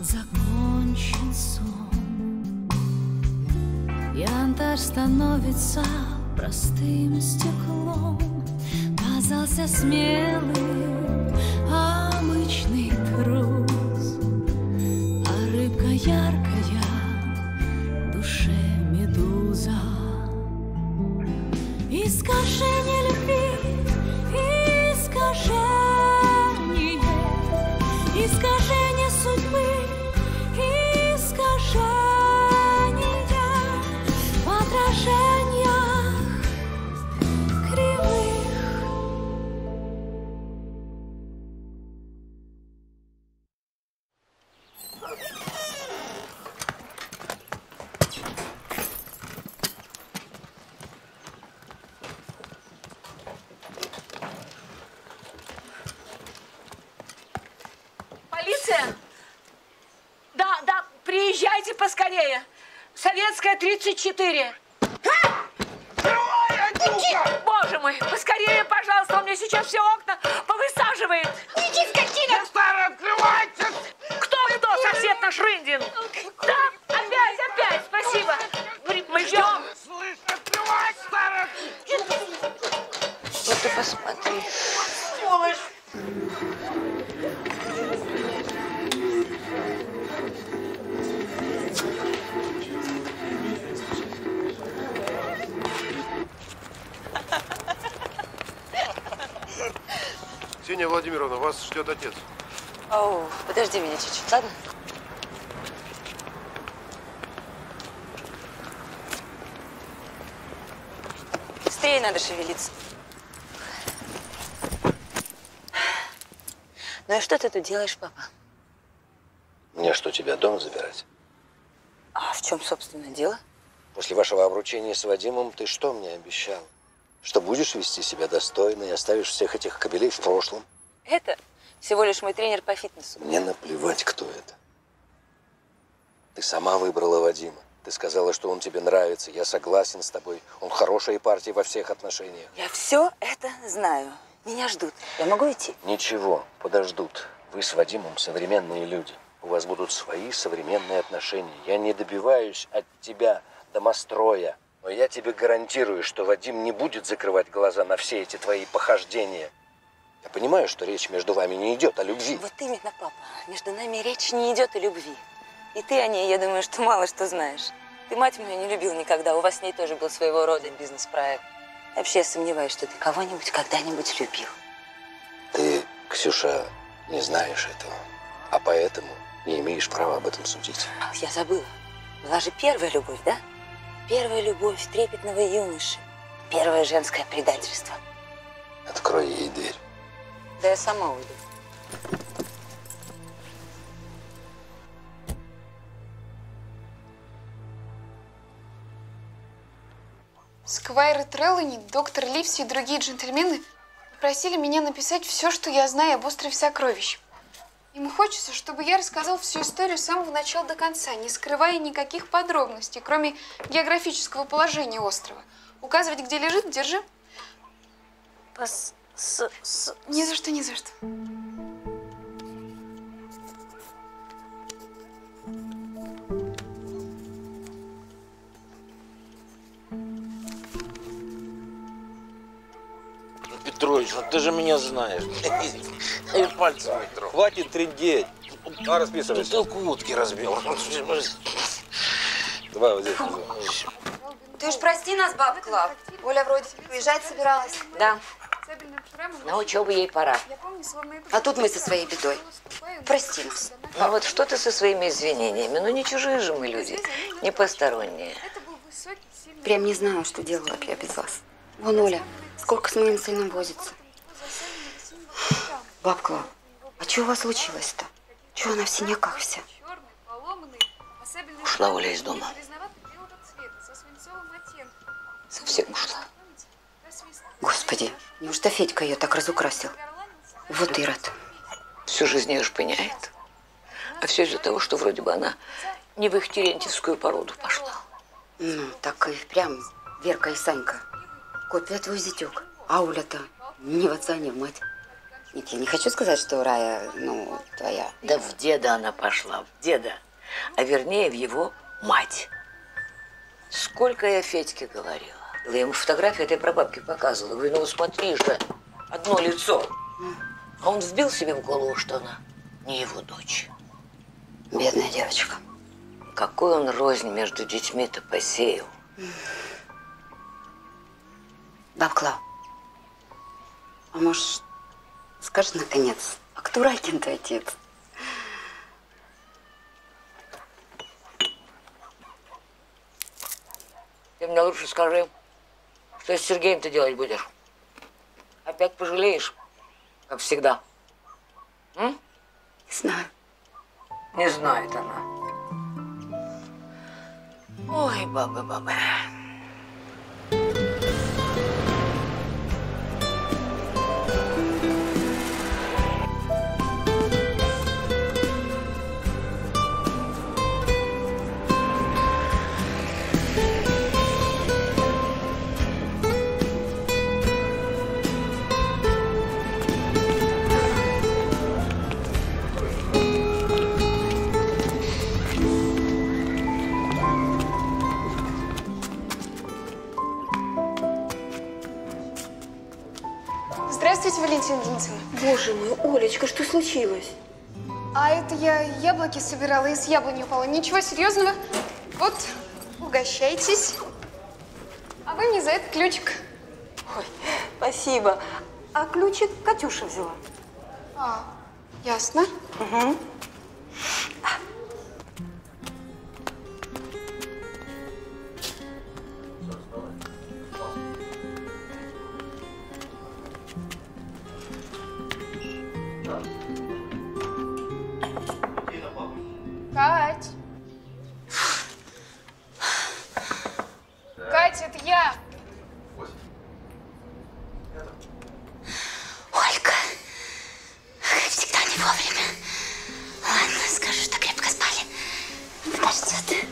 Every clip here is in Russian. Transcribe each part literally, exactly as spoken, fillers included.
закончен сон. Янтарь становится простым стеклом. Казался смелым обычный трус, а рыбка яркая в душе медуза. Искажение любви, искажение, искажение судьбы, искажение в отражениях кривых. Поскорее! Советская, тридцать четыре. Боже мой, поскорее, пожалуйста, он мне сейчас все окна повысаживает. Иди, скотина! Старый, открывайте! Кто, кто? Сосед наш Рындин. Да, опять, опять, спасибо. Мы ждем. Слышь, открывай, старый! Вот ты посмотри. Сволочь! Ксения Владимировна, вас ждет отец. Оу, подожди меня чуть-чуть, ладно? Быстрее надо шевелиться. Ну и что ты тут делаешь, папа? Мне что, тебя дом забирать? А в чем, собственно, дело? После вашего обручения с Вадимом ты что мне обещал? Что будешь вести себя достойно и оставишь всех этих кобелей в прошлом? Это всего лишь мой тренер по фитнесу. Мне наплевать, кто это. Ты сама выбрала Вадима. Ты сказала, что он тебе нравится. Я согласен с тобой. Он хорошая партия во всех отношениях. Я все это знаю. Меня ждут. Я могу идти? Ничего, подождут. Вы с Вадимом современные люди. У вас будут свои современные отношения. Я не добиваюсь от тебя домостроя. Но я тебе гарантирую, что Вадим не будет закрывать глаза на все эти твои похождения. Я понимаю, что речь между вами не идет о любви. Вот именно, папа. Между нами речь не идет о любви. И ты о ней, я думаю, что мало что знаешь. Ты мать мою не любил никогда. У вас с ней тоже был своего рода бизнес-проект. Вообще, я сомневаюсь, что ты кого-нибудь когда-нибудь любил. Ты, Ксюша, не знаешь этого. А поэтому не имеешь права об этом судить. Я забыла. Была же первая любовь, да? Первая любовь трепетного юноши. Первое женское предательство. Открой ей дверь. Да я сама уйду. Сквайр Треллани, доктор Ливси и другие джентльмены попросили меня написать все, что я знаю об острове Сокровищ. Им хочется, чтобы я рассказал всю историю с самого начала до конца, не скрывая никаких подробностей, кроме географического положения острова. Указывать, где лежит, держи. Пос... С... С... Ни за что, ни за что. Петрович, ну ты же меня знаешь. И пальцем не трогай. Хватит трындеть. А, расписывайся. Бутылку водки разбил. Давай вот здесь. Ты уж прости нас, баб Клав. Оля вроде уезжать собиралась. Да. На учебу ей пора. А тут мы со своей бедой. Прости нас. Ну вот что ты со своими извинениями? Ну не чужие же мы люди, не посторонние. Прям не знаю, что делала бы я без вас. Вон Оля, сколько с моим сыном возится. Баб Клав, а что у вас случилось-то? Чего она в синяках вся? Ушла Оля из дома. Совсем ушла. Господи, неужто Федька ее так разукрасил? Вот ирод. Всю жизнь ее шпыняет. А все из-за того, что вроде бы она не в их терентьевскую породу пошла. Ну, так и прям Верка и Санька. Копия твой зятек. А Оля-то ни в отца, ни в мать. Нет, я не хочу сказать, что Рая, ну, твоя. Да в деда она пошла, в деда. А вернее, в его мать. Сколько я Федьке говорила. Я ему фотографию этой прабабки показывала. Говорю, ну смотри же, одно лицо. А он вбил себе в голову, что она не его дочь. Бедная девочка. Какой он рознь между детьми-то посеял. Баб Клав, а может, скажи наконец, а кто Райкин твой отец? Ты мне лучше скажи, что с Сергеем ты делать будешь? Опять пожалеешь, как всегда. М? Не знаю. Не знает она. Ой, бабы, бабы. Здравствуйте, Валентина Денисовна. Боже мой, Олечка, что случилось? А это я яблоки собирала, и с яблони упала. Ничего серьезного. Вот, угощайтесь. А вы мне за это ключик. Ой, спасибо. А ключик Катюша взяла. А, ясно. Угу. Кать. Катя, это я. Ольга, как всегда не вовремя. Ладно, скажу, что крепко спали. Подождет.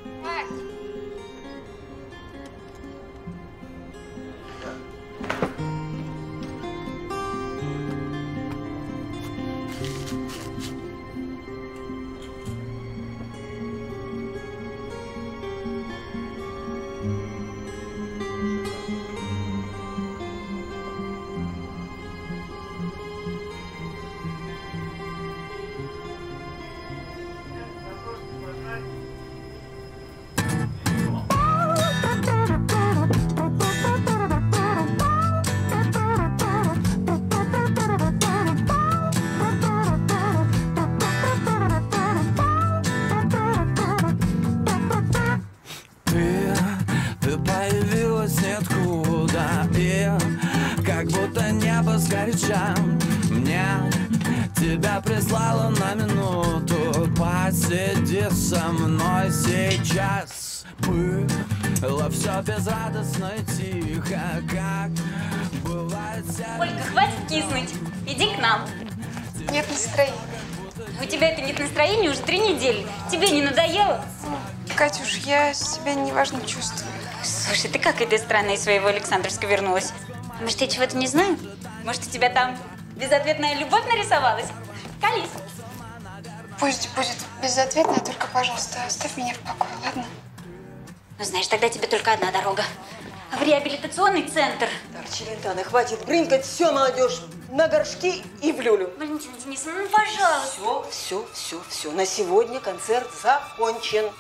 Мне тебя прислала на минуту. Посиди со мной сейчас. Было все безрадостно и тихо, как бывает. Ольга, хватит киснуть. Иди к нам. Нет настроения. У тебя это нет настроения уже три недели. Тебе не надоело? Катюш, я себя неважно чувствую. Слушай, ты как этой страны из своего Александровска вернулась? Может, я чего-то не знаю? Может, у тебя там безответная любовь нарисовалась? Колись. Пусть будет безответная, только, пожалуйста, оставь меня в покое, ладно? Ну, знаешь, тогда тебе только одна дорога. В реабилитационный центр. Так, Челентано, хватит брынкать, все, молодежь, на горшки и в люлю. Валентина Денисовна, ну, пожалуйста. Все, все, все, все. На сегодня концерт закончен.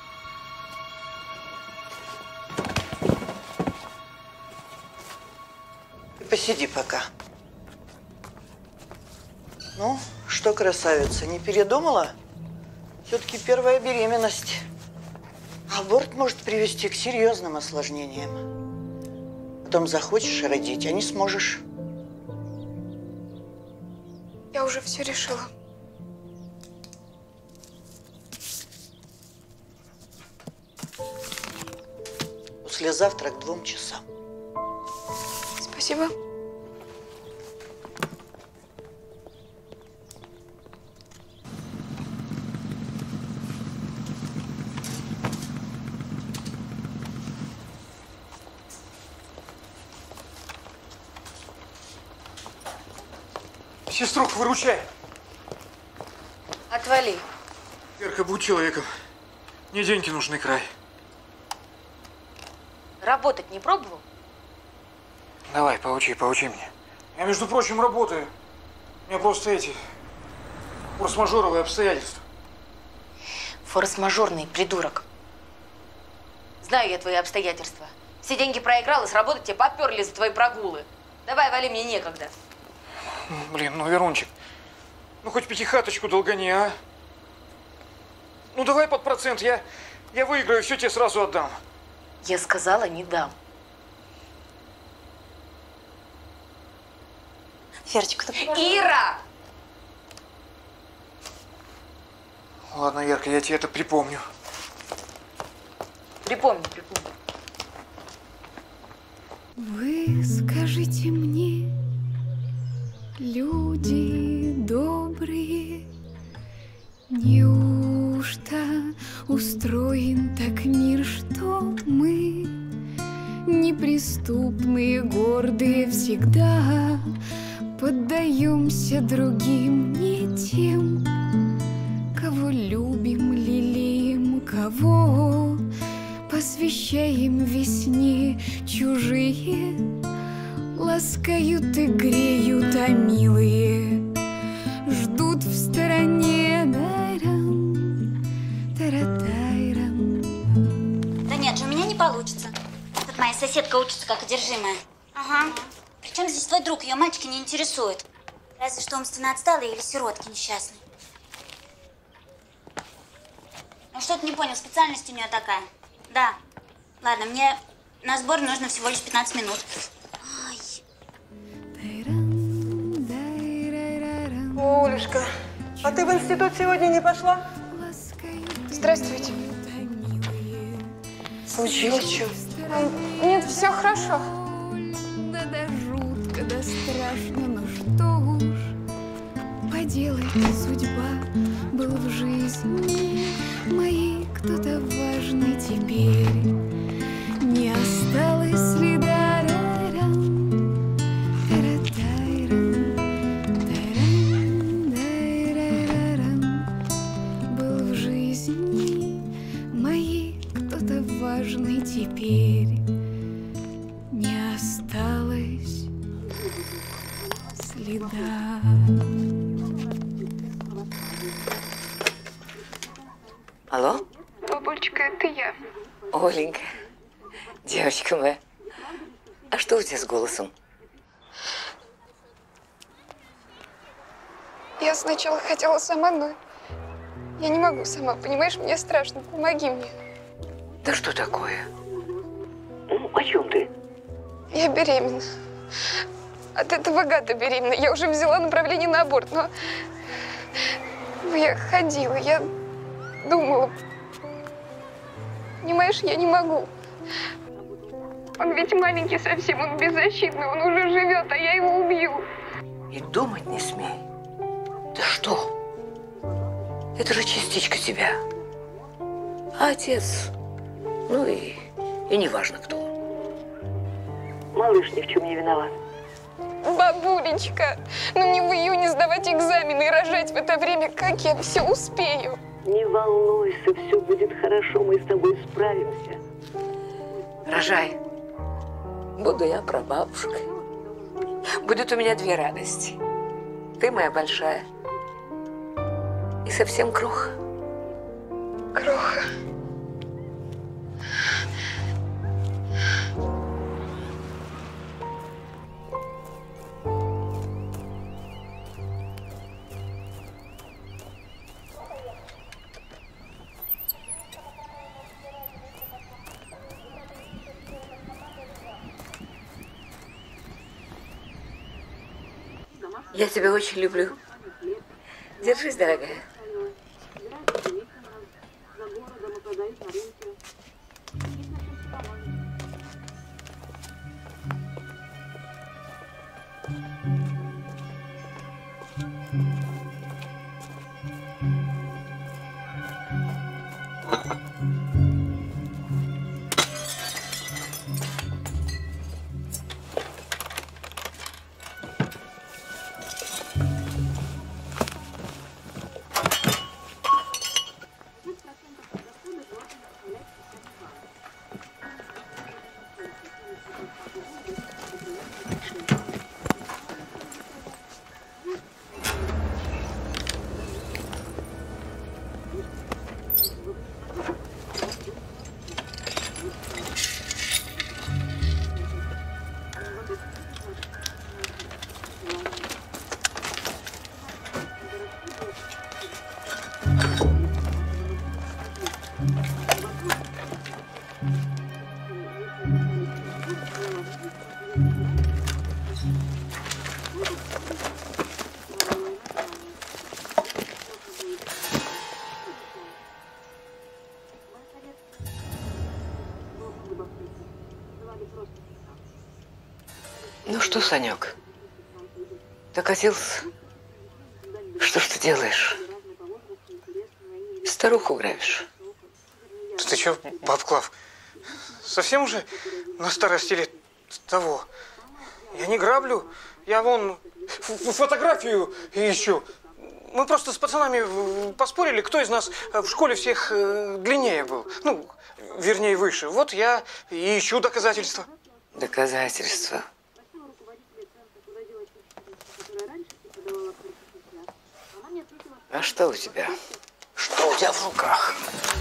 Посиди пока. Ну, что, красавица, не передумала? Все-таки первая беременность. Аборт может привести к серьезным осложнениям. Потом захочешь родить, а не сможешь. Я уже все решила. Послезавтра к двум часам. Спасибо. Сеструх, выручай. Отвали. Верка, будь человеком. Мне деньги нужны, край. Работать не пробовал? Давай, поучи, поучи меня. Я, между прочим, работаю. У меня просто эти форс-мажоровые обстоятельства. Форс-мажорный придурок. Знаю я твои обстоятельства. Все деньги проиграл, и с работы тебе поперли за твои прогулы. Давай, вали, мне некогда. Блин, ну, Верунчик, ну хоть пятихаточку долгони, а? Ну давай под процент, я, я выиграю, все тебе сразу отдам. Я сказала, не дам. Верочка, ты... Ира! Ладно, Верка, я тебе это припомню. Припомни, припомни. Вы скажите мне, люди добрые, неужто устроен так мир, что мы, неприступные, гордые, всегда поддаемся другим, не тем, кого любим, лелеем, кого посвящаем весне, чужие ласкают и греют, а милые ждут в стороне. Да нет же, у меня не получится. Тут моя соседка учится как одержимая. Ага. Причем здесь твой друг, ее мальчики не интересуют. Разве что умственно отсталые или сиротки несчастные. Ну что ты не понял, специальность у нее такая. Да. Ладно, мне на сбор нужно всего лишь пятнадцать минут. Ай. Олюшка, а ты в институт сегодня не пошла? Здравствуйте. Случилось что? Нет, все хорошо. Да, да, жутко, да страшно, но что уж поделать, судьба был в жизни моей кто-то важный теперь. Не осталось следа. Был в жизни моей кто-то важный теперь. Не осталось следа. Алло? Бабулечка, это я. Оленька, девочка моя, а что у тебя с голосом? Я сначала хотела сама, но я не могу сама, понимаешь? Мне страшно. Помоги мне. Да что такое? Ну, о чем ты? Я беременна. От этого гада беременна. Я уже взяла направление на аборт, но... но я ходила, я думала. Понимаешь, я не могу. Он ведь маленький совсем, он беззащитный, он уже живет, а я его убью. И думать не смей. Ты что? Это же частичка тебя. А отец, ну и, и неважно кто. Малыш ни в чем не виноват. Бабулечка, ну мне в июне сдавать экзамены и рожать в это время, как я все успею? Не волнуйся, все будет хорошо, мы с тобой справимся. Рожай. Буду я прабабушкой. Будет у меня две радости. Ты моя большая. И совсем кроха. Кроха. Я тебя очень люблю. Держись, дорогая. Ну что, Санек, докатился? Что ж ты делаешь? Старуху грабишь. Да ты чё, баб Клав, совсем уже на старости лет того? Я не граблю, я вон фотографию ищу. Мы просто с пацанами поспорили, кто из нас в школе всех длиннее был. Ну, вернее, выше. Вот я и ищу доказательства. Доказательства? А что у тебя? Что у тебя в руках?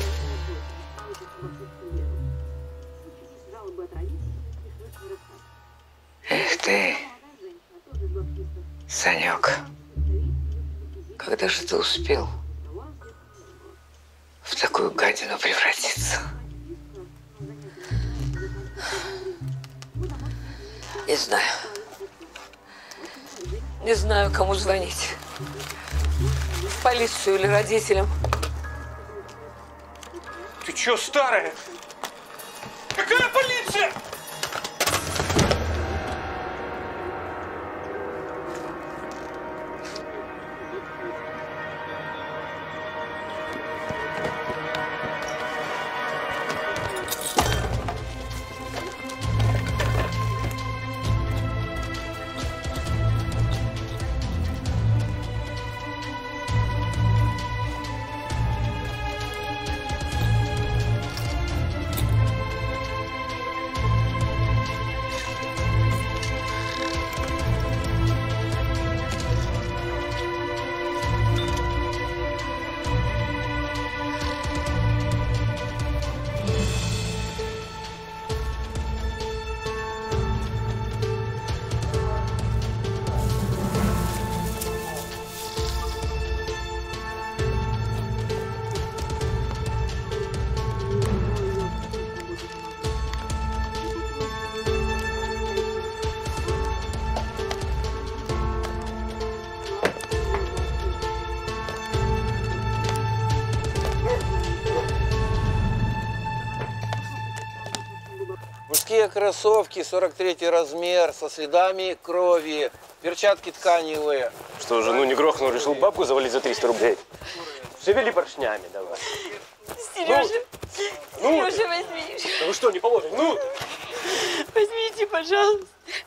Эх ты, Санек, когда же ты успел в такую гадину превратиться? Не знаю. Не знаю, кому звонить. В полицию или родителям. Ты чё, старая? Какая полиция? Кроссовки, сорок третий размер, со следами крови, перчатки тканевые. Что, жену не грохнул, решил бабку завалить за триста рублей? Шевели поршнями давай. Сережа, ну, Сережа, возьми. Да вы что, не положено? Ну! Возьмите, пожалуйста.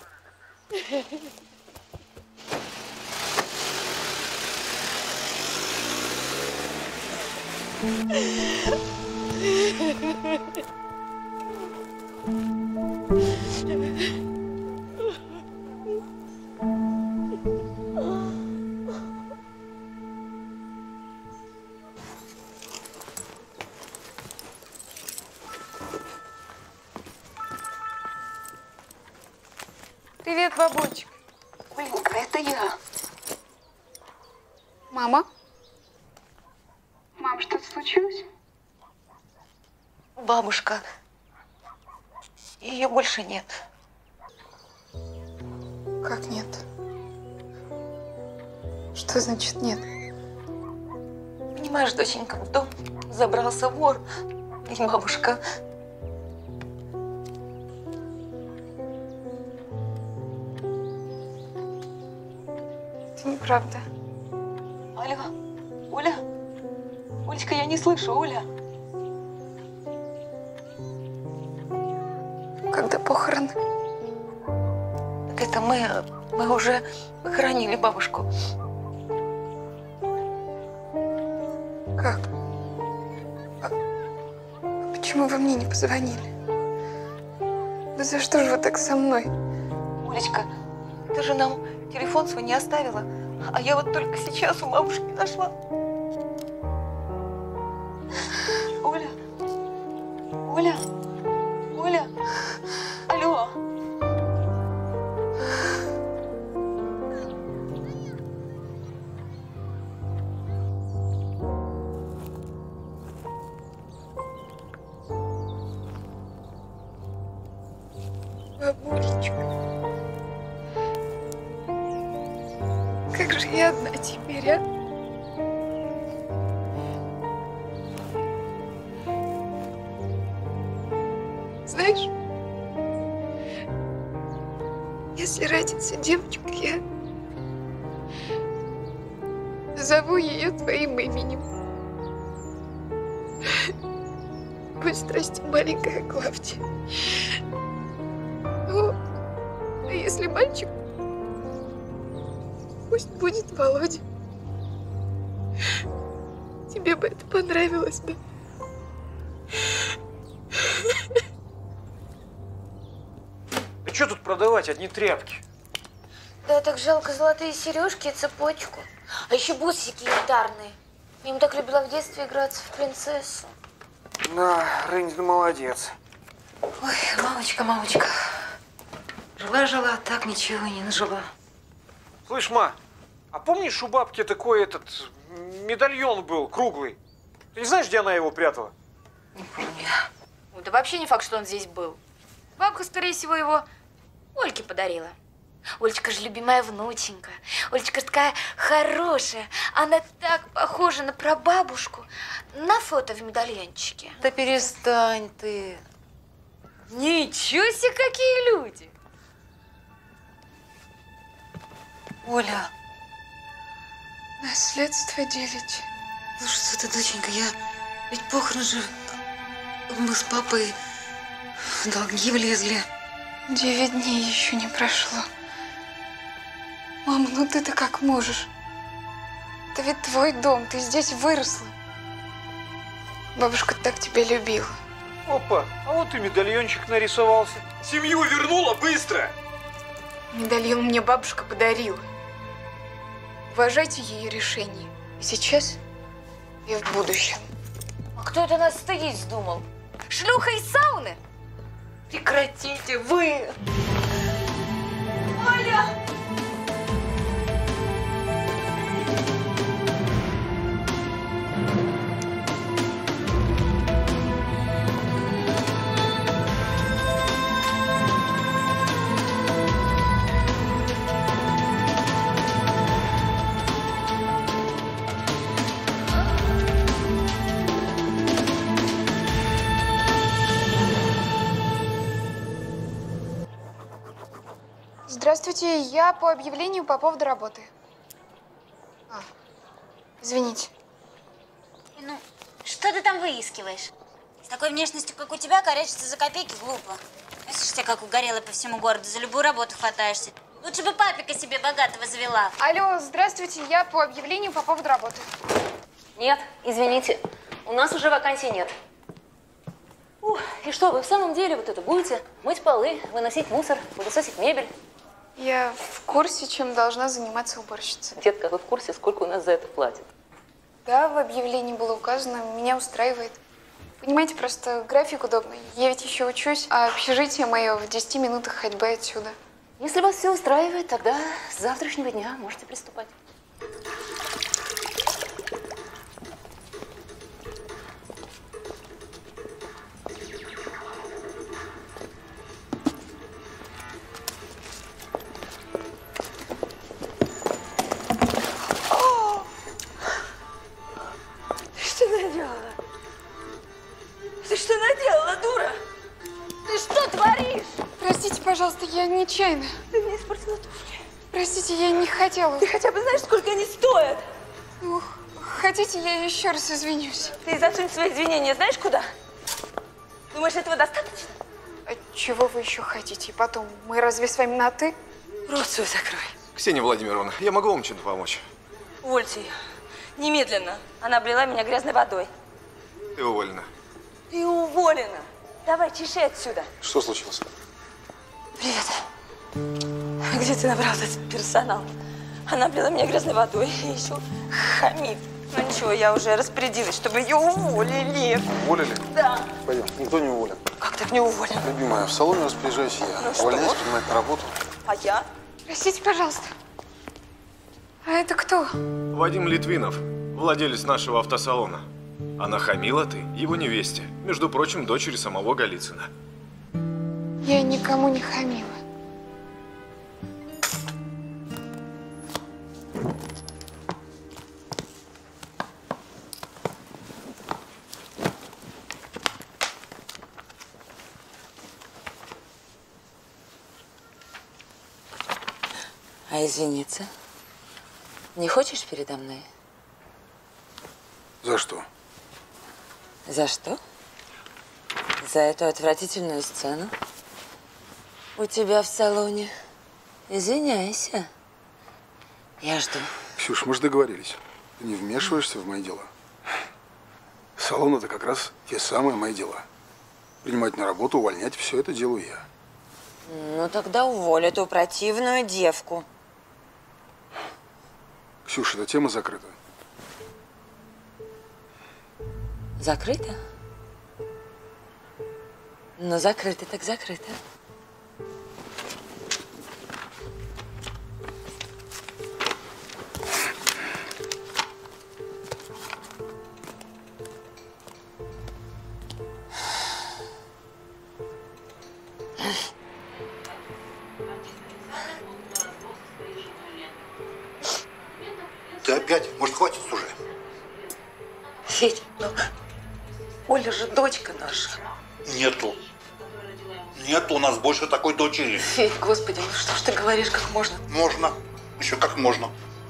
Привет, бабулечка. Оленька, это я. Мама? Мам, что-то случилось? Бабушка. Ее больше нет. Как нет? Что значит нет? Понимаешь, доченька, в дом забрался вор. И бабушка... Это неправда. Алло, Оля? Олечка, я не слышу, Оля. Когда похороны? Так это мы, мы уже похоронили бабушку. Как? А почему вы мне не позвонили? Да за что же вы так со мной? Олечка, ты же нам телефон свой не оставила. А я вот только сейчас у бабушки нашла. Оля? Оля? Оля? Алло? Бабулечка. Как же я одна теперь, а? Знаешь, Если родится девочка, я назову ее твоим именем. Пусть растет маленькая Клавдия. Ну, а если мальчик, пусть будет Володя. Тебе бы это понравилось, да? Да что тут продавать, одни тряпки? Да, так жалко золотые сережки и цепочку. А еще бусики янтарные. Я им так любила в детстве играться в принцессу. Да, Рынь, ну молодец. Ой, мамочка, мамочка. Жила-жила, так ничего и не нажила. Слышь, ма, а помнишь, у бабки такой этот медальон был круглый? Ты не знаешь, где она его прятала? Не помню. Ну, да вообще не факт, что он здесь был. Бабка, скорее всего, его Ольке подарила. Олечка же любимая внученька. Олечка же такая хорошая. Она так похожа на прабабушку. На фото в медальончике. Да перестань ты. Ничего себе, какие люди! Оля. Наследство делить. Ну что ты, доченька, я... Ведь похороны же... Мы с папой в долги влезли. Девять дней еще не прошло. Мама, ну ты-то как можешь? Это ведь твой дом, ты здесь выросла. Бабушка так тебя любила. Опа, а вот и медальончик нарисовался. Семью вернула быстро! Медальон мне бабушка подарила. Уважайте ее решение. И сейчас, и в будущем. А кто это нас стыдить вздумал? Шлюха из сауны? Прекратите вы! Оля! Здравствуйте, я по объявлению по поводу работы. А, извините. Ну, что ты там выискиваешь? С такой внешностью, как у тебя, корячиться за копейки глупо. Если ж тебя как угорелый по всему городу, за любую работу хватаешься. Лучше бы папика себе богатого завела. Алло, здравствуйте, я по объявлению по поводу работы. Нет, извините, у нас уже вакансий нет. Ух, и что, вы в самом деле вот это будете мыть полы, выносить мусор, пылесосить мебель? Я в курсе, чем должна заниматься уборщица. Детка, вы в курсе, сколько у нас за это платят? Да, в объявлении было указано, меня устраивает. Понимаете, просто график удобный. Я ведь еще учусь, а общежитие мое в десяти минутах ходьбы отсюда. Если вас все устраивает, тогда с завтрашнего дня можете приступать. Что наделала? Ты что наделала, дура? Ты что творишь? Простите, пожалуйста, я нечаянно. Ты мне испортила туфли. Простите, я не хотела. Ты хотя бы знаешь, сколько они стоят? Ну, хотите, я еще раз извинюсь? Ты засунь свои извинения знаешь куда? Думаешь, этого достаточно? А чего вы еще хотите? И потом, мы разве с вами на «ты»? Рот свой закрой. Ксения Владимировна, я могу вам чем-то помочь? Увольте ее. Немедленно. Она облила меня грязной водой. Ты уволена. Ты уволена. Давай, чеши отсюда. Что случилось? Привет. Где ты набрал этот персонал? Она облила меня грязной водой и еще хамит. Ну ничего, я уже распорядилась, чтобы ее уволили. Уволили? Да. Пойдем, никто не уволен. Как так не уволен? Любимая, в салоне распоряжаюсь я. Ну что? Увольняюсь, принимать на работу. А я? Простите, пожалуйста. А это кто? Вадим Литвинов, владелец нашего автосалона. А нахамила ты его невесте. Между прочим, дочери самого Голицына. Я никому не хамила. А извиниться? Не хочешь передо мной? За что? За что? За эту отвратительную сцену у тебя в салоне. Извиняйся. Я жду. Ксюш, мы же договорились. Ты не вмешиваешься в мои дела. Салон – это как раз те самые мои дела. Принимать на работу, увольнять – все это делаю я. Ну, тогда уволь эту противную девку. Ксюша, эта тема закрыта. Закрыто? Ну, закрыто так закрыто. Ты опять? Может, хватит уже? Федь, ну, Оля же дочка наша. Нету. Нету у нас больше такой дочери. Федь, господи, ну что ж ты говоришь, как можно? Можно. Еще как можно.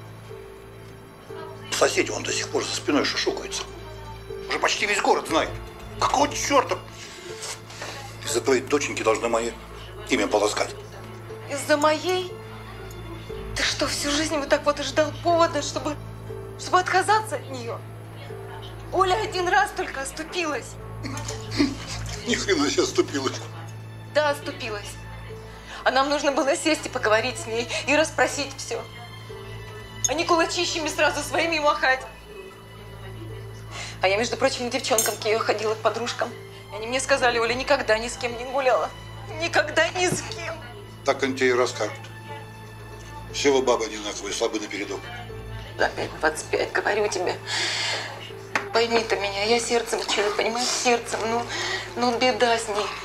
Соседи, он до сих пор за спиной шушукается. Уже почти весь город знает. Какого черта? Из-за твоей доченьки должны мое имя полоскать. Из-за моей? Ты что, всю жизнь вот так вот и ждал повода, чтобы, чтобы отказаться от нее? Оля один раз только оступилась. Ни хрена себе оступилась. Да, оступилась. А нам нужно было сесть и поговорить с ней, и расспросить все. А не кулачищами сразу своими махать. А я, между прочим, к девчонкам к ее ходила, к подружкам. И они мне сказали, Оля никогда ни с кем не гуляла. Никогда ни с кем. Так они тебе и расскажут. Все вы бабы одинаковые, слабы напередок. Опять двадцать пять, говорю тебе. Пойми ты меня, я сердцем человек, понимаешь, сердцем. Ну, ну беда с ней.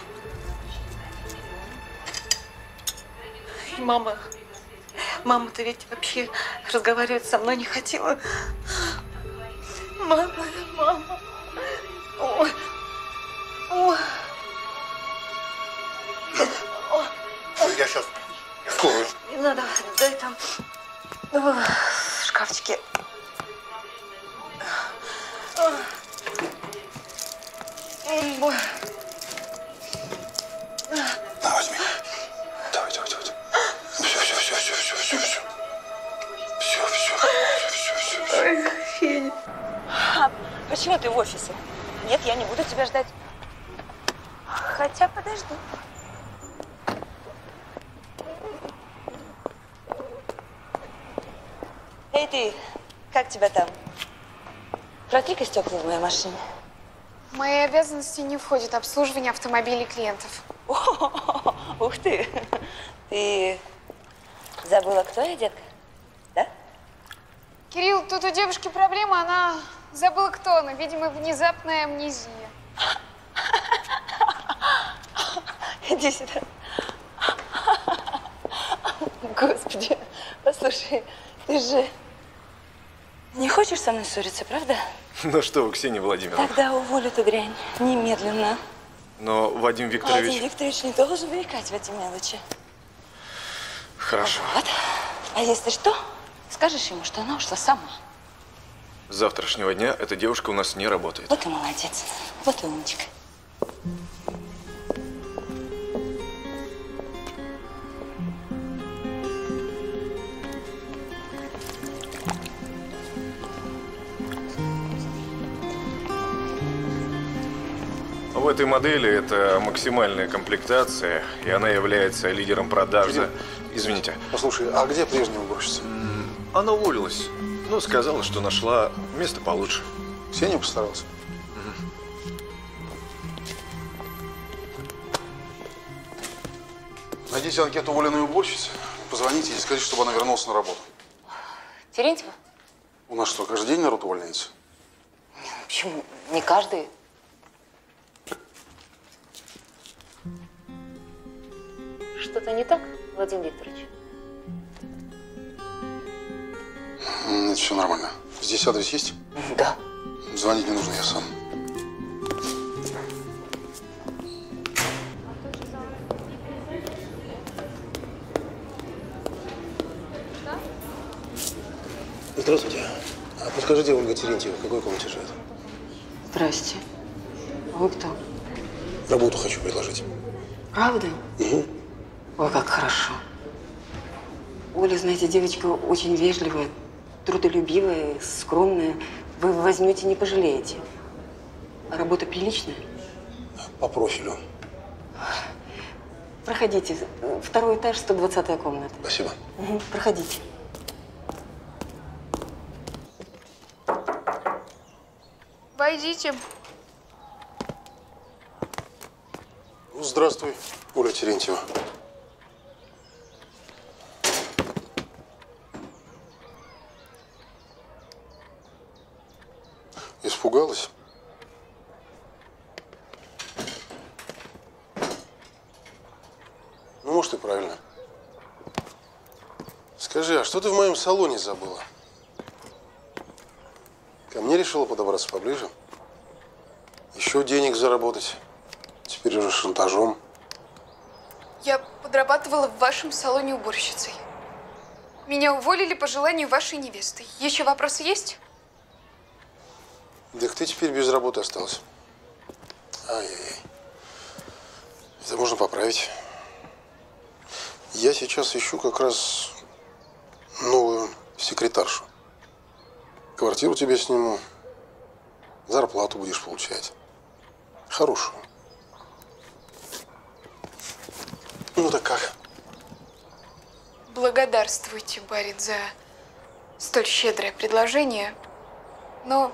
И мама, мама-то ведь вообще разговаривать со мной не хотела. Мама, мама. Ой. Ой. Я сейчас скорую. Не надо, дай там в шкафчике. Ой. На, возьми. Давай, давай, давай. Все, все, все, все, все, все, все. Все, все, все, все, все. Ой, Федя. А почему ты в офисе? Нет, я не буду тебя ждать. Хотя подожди. Эй, ты, как тебя там? Протри-ка стекла в моей машине. В мои обязанности не входит обслуживание автомобилей клиентов. О, ух ты! Ты забыла, кто я, детка? Да? Кирилл, тут у девушки проблема, она забыла, кто она. Видимо, внезапная амнезия. Иди сюда. Господи, послушай, ты же не хочешь со мной ссориться, правда? Ну что вы, Ксения Владимировна. Тогда уволь эту дрянь немедленно. Но Вадим Викторович… Вадим Викторович не должен вникать в эти мелочи. Хорошо. Вот. А если что, скажешь ему, что она ушла сама. С завтрашнего дня эта девушка у нас не работает. Вот и молодец. Вот и умничка. В этой модели это максимальная комплектация, и она является лидером продаж. За... Извините. Послушай, а где прежняя уборщица? Она уволилась. Ну, сказала, что нашла место получше. Ксения постаралась? Угу. Найдите анкету уволенной уборщицы, позвоните и скажите, чтобы она вернулась на работу. Терентьева? У нас что, каждый день народ увольняется? Почему? Не каждый. Что-то не так, Владимир Викторович? Нет, все нормально. Здесь адрес есть? Да. Звонить не нужно, я сам. Здравствуйте. А подскажите, Ольга Терентьева, в какой комнате живет? Здрасте. А вы кто? Работу хочу предложить. Правда? Угу. Ой, как хорошо. Оля, знаете, девочка очень вежливая, трудолюбивая, скромная. Вы возьмете, не пожалеете. А работа приличная? По профилю. Проходите. Второй этаж, сто двадцатая комната. Спасибо. Угу. Проходите. Войдите. Ну, здравствуй, Оля Терентьева. Испугалась? Ну, может, и правильно. Скажи, а что ты в моем салоне забыла? Ко мне решила подобраться поближе? Еще денег заработать? Теперь уже шантажом. Я подрабатывала в вашем салоне уборщицей. Меня уволили по желанию вашей невесты. Еще вопросы есть? Так ты теперь без работы осталась. Ай-яй-яй. Это можно поправить. Я сейчас ищу как раз новую секретаршу. Квартиру тебе сниму. Зарплату будешь получать. Хорошую. Ну так как? Благодарствуйте, барин, за столь щедрое предложение, но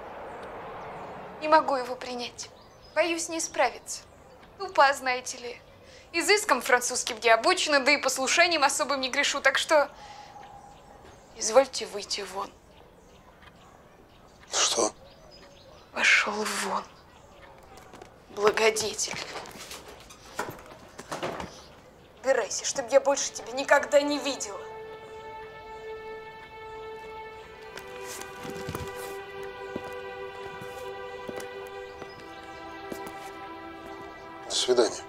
не могу его принять. Боюсь не справиться. Тупа, знаете ли. Изыском французским не обучена, да и послушанием особым не грешу, так что извольте выйти вон. Что? Пошел вон. Благодетель. Убирайся, чтобы я больше тебя никогда не видела. До свидания.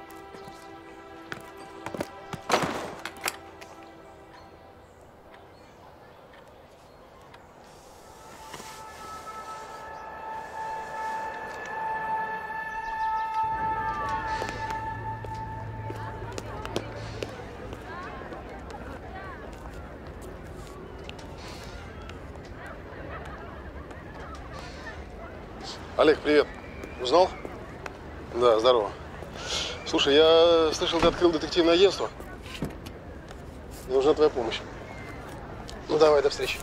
Олег, привет. Узнал? Да, здорово. Слушай, я слышал, ты открыл детективное агентство. Мне нужна твоя помощь. Ну, давай, до встречи.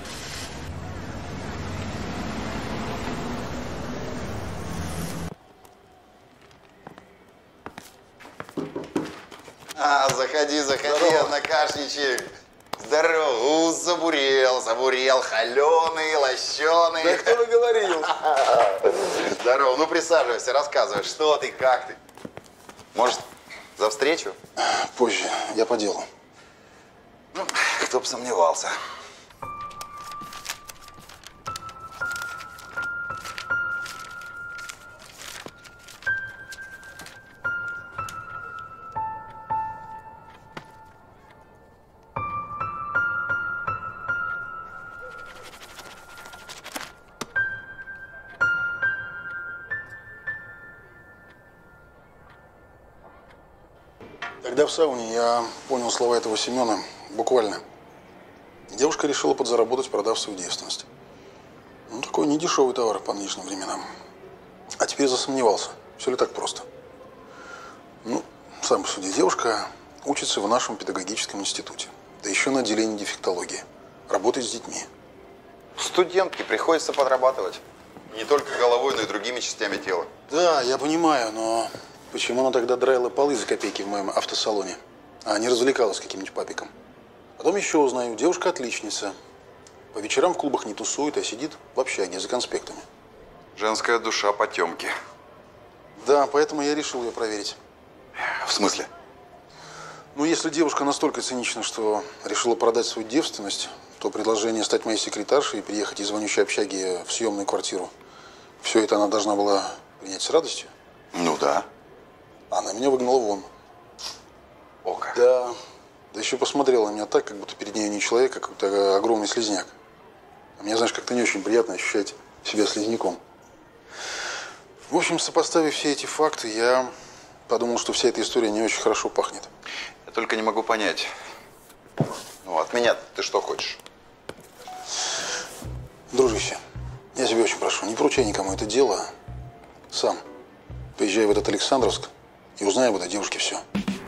А, заходи, заходи, однокашничек. Здорово, У, забурел, забурел, холеный, лощеный. Да кто бы говорил? Здорово, ну присаживайся, рассказывай, что ты, как ты. Может, за встречу? Позже, я по делу. Ну, кто бы сомневался. Тогда в сауне я понял слова этого Семена буквально. Девушка решила подзаработать, продав свою девственность. Ну, такой недешевый товар по нынешним временам. А теперь засомневался, все ли так просто. Ну, сам посуди, девушка учится в нашем педагогическом институте. Да еще на отделении дефектологии. Работает с детьми. Студентке приходится подрабатывать. Не только головой, но и другими частями тела. Да, я понимаю, но почему она тогда драила полы за копейки в моем автосалоне, а не развлекалась с каким-нибудь папиком? Потом еще узнаю, девушка отличница. По вечерам в клубах не тусует, а сидит в общаге за конспектами. Женская душа потемки. Да, поэтому я решил ее проверить. В смысле? Ну, если девушка настолько цинична, что решила продать свою девственность, то предложение стать моей секретаршей и переехать из вонючей общаги в съемную квартиру, все это она должна была принять с радостью. Ну да. Она меня выгнала вон. О как. Да. Да еще посмотрела на меня так, как будто перед ней не человек, а какой-то огромный слизняк. А мне, знаешь, как-то не очень приятно ощущать себя слизняком. В общем, сопоставив все эти факты, я подумал, что вся эта история не очень хорошо пахнет. Я только не могу понять. Ну, от меня ты что хочешь? Дружище, я тебя очень прошу, не поручай никому это дело. Сам поезжай в этот Александровск и узнай об этой девушке все.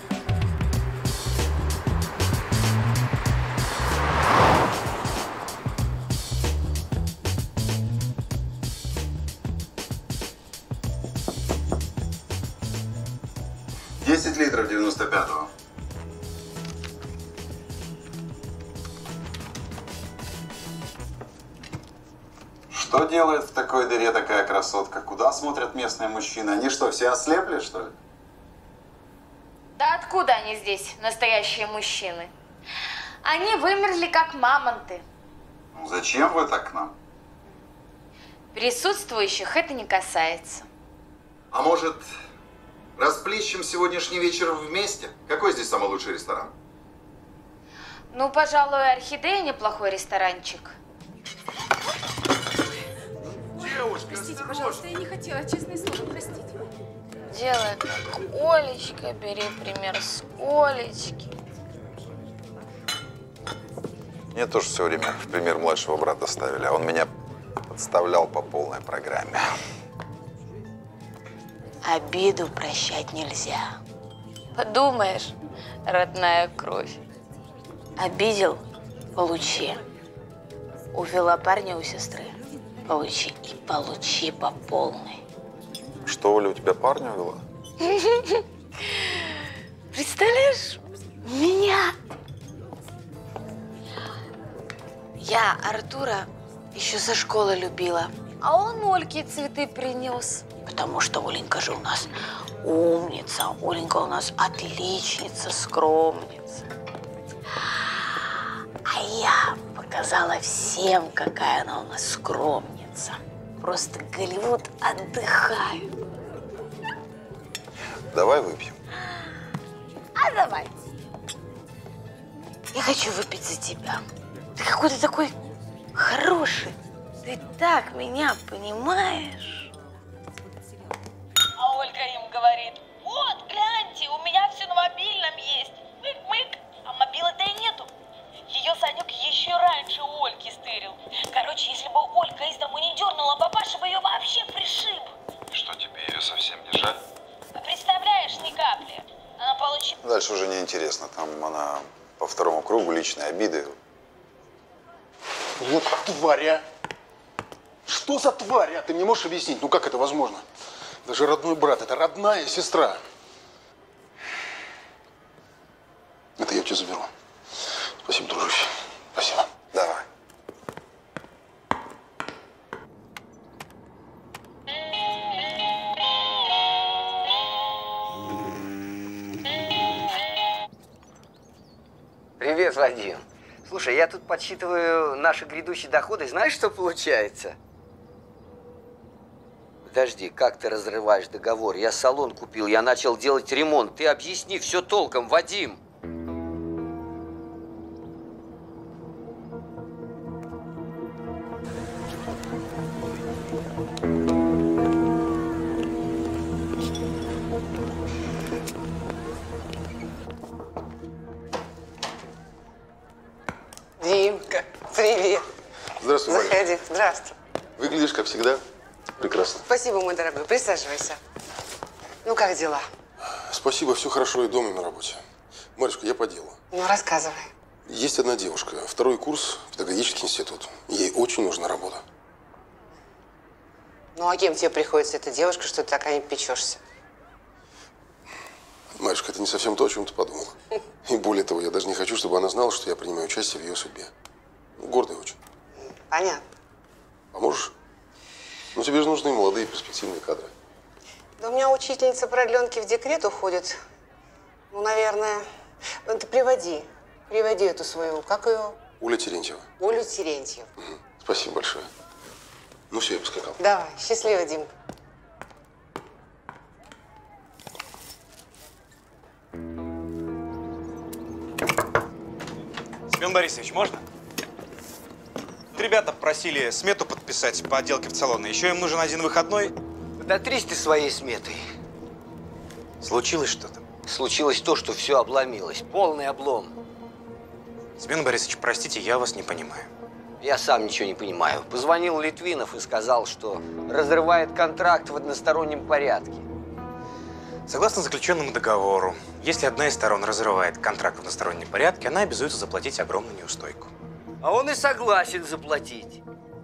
десять литров девяносто пятого. Что делает в такой дыре такая красотка? Куда смотрят местные мужчины? Они что, все ослепли, что ли? Да откуда они здесь, настоящие мужчины? Они вымерли, как мамонты. Ну, зачем вы так к нам? Присутствующих это не касается. А может, расплещем сегодняшний вечер вместе? Какой здесь самый лучший ресторан? Ну, пожалуй, Орхидея неплохой ресторанчик. Девушка, простите, пожалуйста, я не хотела, честное слово, простите. Делай как Олечка, бери пример с Олечки. Мне тоже все время в пример младшего брата ставили, а он меня подставлял по полной программе. Обиду прощать нельзя. Подумаешь, родная кровь. Обидел – получи. Увела парня у сестры – получи. И получи по полной. Что, Оля, у тебя парня увела? Представляешь, меня? Я Артура еще со школы любила, а он Ольке цветы принес. Потому что Оленька же у нас умница, Оленька у нас отличница, скромница. А я показала всем, какая она у нас скромница. Просто Голливуд отдыхает. Давай выпьем. А давай. Я хочу выпить за тебя. Ты какой-то такой хороший. Ты так меня понимаешь. А Ольга им говорит: вот, гляньте, у меня все на мобильном есть. Мык-мык, а мобила-то и нету. Ее Санек еще раньше Ольги стырил. Короче, если бы Ольга из дому не дернула, папаша бы ее вообще пришиб. Что, тебе ее совсем не жаль? Представляешь, ни капли. Она получила... Дальше уже неинтересно. Там она по второму кругу личные обиды. Вот тварь, а! Что за тварь, а? Ты мне можешь объяснить, ну как это возможно? Даже родной брат, это родная сестра. Это я у тебя заберу. Спасибо, дружище. Спасибо. Давай. Привет, Вадим. Слушай, я тут подсчитываю наши грядущие доходы. Знаешь, что получается? Подожди, как ты разрываешь договор? Я салон купил, я начал делать ремонт. Ты объясни все толком, Вадим. Димка, привет. Здравствуй, Валя. Заходи. Здравствуй. Выглядишь, как всегда, прекрасно. Спасибо, мой дорогой. Присаживайся. Ну, как дела? Спасибо, все хорошо и дома, и на работе. Марюшка, я по делу. Ну, рассказывай. Есть одна девушка, второй курс, педагогический институт. Ей очень нужна работа. Ну, а кем тебе приходится эта девушка, что ты так о ней печешься? Марюшка, это не совсем то, о чем ты подумала. И более того, я даже не хочу, чтобы она знала, что я принимаю участие в ее судьбе. Гордая очень. Понятно. Поможешь? Ну, тебе же нужны молодые перспективные кадры. Да у меня учительница продленки в декрет уходит. Ну, наверное. Ну, ты приводи. Приводи эту свою, как ее? Оля Терентьева. Олю Терентьеву. Угу. Спасибо большое. Ну все, я поскакал. Давай, счастливо, Дим. Семен Борисович, можно? Ребята просили смету подписать по отделке в салоне. Еще им нужен один выходной. Дотрись ты своей сметой. Случилось что-то? Случилось то, что все обломилось. Полный облом. Семен Борисович, простите, я вас не понимаю. Я сам ничего не понимаю. Позвонил Литвинов и сказал, что разрывает контракт в одностороннем порядке. Согласно заключенному договору, если одна из сторон разрывает контракт в одностороннем порядке, она обязуется заплатить огромную неустойку. А он и согласен заплатить.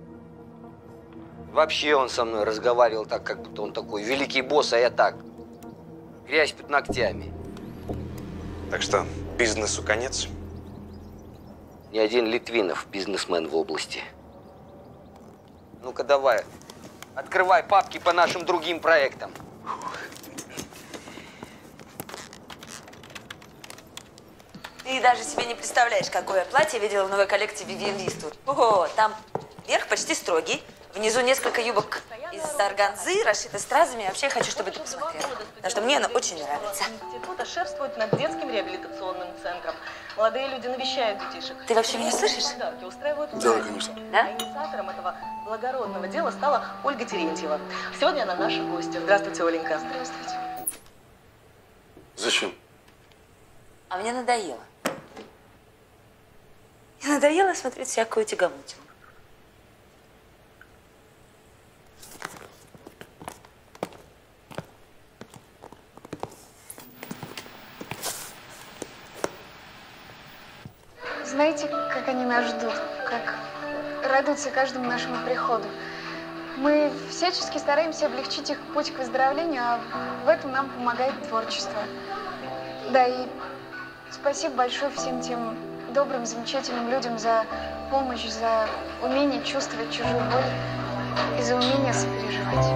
Вообще он со мной разговаривал так, как будто он такой великий босс, а я так. Грязь под ногтями. Так что, бизнесу конец? Ни один Литвинов бизнесмен в области. Ну-ка давай, открывай папки по нашим другим проектам. Ты даже себе не представляешь, какое платье видела в новой коллекции Вивиан Виствуд. Ого, там верх почти строгий, внизу несколько юбок из органзы, расшиты стразами. Вообще я хочу, чтобы ты посмотрела, потому что мне она очень нравится. Института шефствует над детским реабилитационным центром. Молодые люди навещают детишек. Ты вообще меня слышишь? Подарки устраивают. Да, конечно. Да? Инициатором этого благородного дела стала Ольга Терентьева. Сегодня она наша гостья. Здравствуйте, Оленька. Здравствуйте. Зачем? А мне надоело. Мне надоело смотреть всякую тягомотину. Знаете, как они нас ждут, как радуются каждому нашему приходу. Мы всячески стараемся облегчить их путь к выздоровлению, а в этом нам помогает творчество. Да, и спасибо большое всем тем добрым, замечательным людям за помощь, за умение чувствовать чужую боль и за умение сопереживать.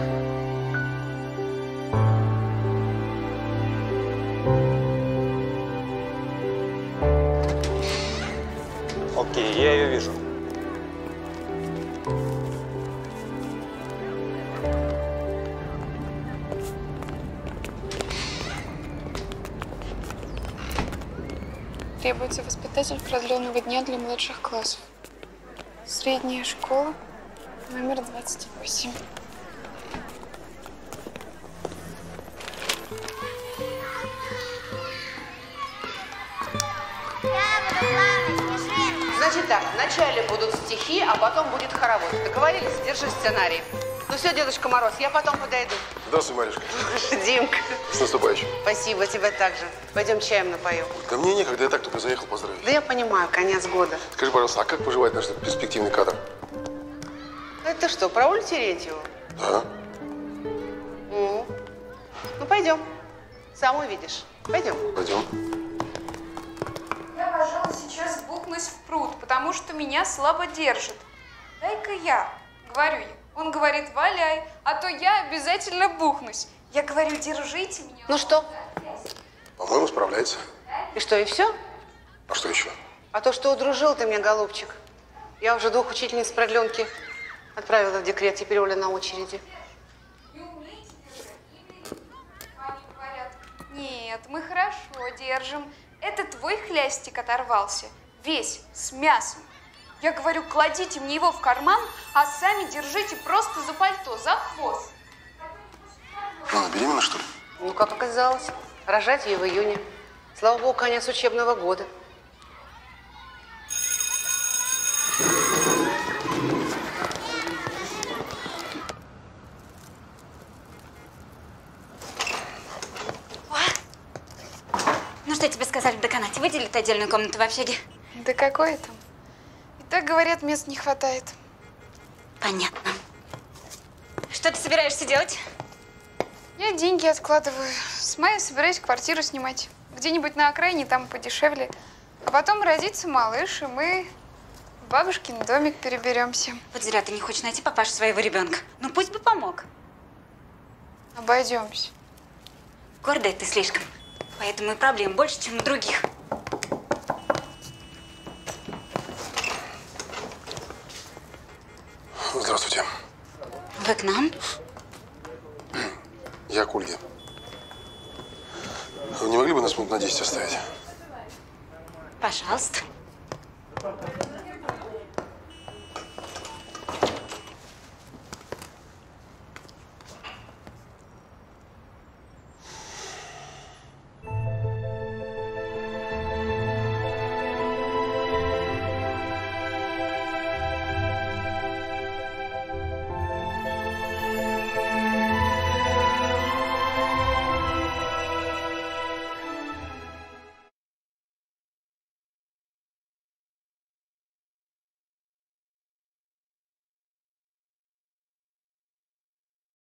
Окей, я ее вижу. Требуется воспитатель продленного дня для младших классов. Средняя школа, номер двадцать восемь. Значит так, вначале будут стихи, а потом будет хоровод. Договорились? Держи сценарий. Ну все, Дедушка Мороз, я потом подойду. Здравствуй, Марюшка. Димка. С наступающим. Спасибо, тебя также. Пойдем чаем напою. Да мне некогда, я так только заехал поздравить. Да я понимаю, конец года. Скажи, пожалуйста, а как поживает наш перспективный кадр? Это что, про Олю Терентьеву? Да. Ну, ну пойдем. Сам увидишь. Пойдем. Пойдем. Я, пожалуй, сейчас бухнусь в пруд, потому что меня слабо держит. Дай-ка я, говорю я. Он говорит, валяй, а то я обязательно бухнусь. Я говорю, держите меня. Ну что? По-моему, справляется. И что, и все? А что еще? А то, что удружил ты мне, голубчик. Я уже двух учительниц продленки отправила в декрет, теперь Оля на очереди. Нет, мы хорошо держим. Это твой хлястик оторвался. Весь, с мясом. Я говорю, кладите мне его в карман, а сами держите просто за пальто, за хвост. Что, она беременна, что ли? Ну, как оказалось, рожать ей в июне. Слава богу, конец учебного года. Ну что тебе сказали в деканате? Выделят отдельную комнату в общаге? Да какое там? И так, говорят, мест не хватает. Понятно. Что ты собираешься делать? Я деньги откладываю. С мая собираюсь квартиру снимать. Где-нибудь на окраине, там подешевле. А потом родится малыш, и мы в бабушкин домик переберемся. Вот зря ты не хочешь найти папашу своего ребенка. Ну пусть бы помог. Обойдемся. Гордая ты слишком. Поэтому и проблем больше, чем у других. Здравствуйте. Вы к нам? Я к Ольге. Вы не могли бы нас минут на десять оставить? Пожалуйста.